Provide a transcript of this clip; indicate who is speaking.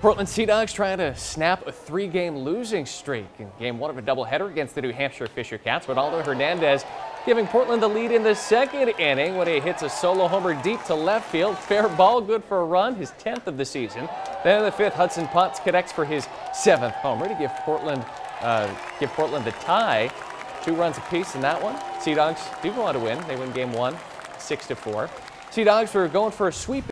Speaker 1: Portland Sea Dogs trying to snap a 3-game losing streak in game 1 of a doubleheader against the New Hampshire Fisher Cats. Ronaldo Hernandez giving Portland the lead in the second inning when he hits a solo homer deep to left field. Fair ball, good for a run, his 10th of the season. Then in the 5th, Hudson Potts connects for his 7th homer to give Portland the tie. 2 runs apiece in that one. Sea Dogs do go on to win. They win game 1, 6-4. Sea Dogs were going for a sweep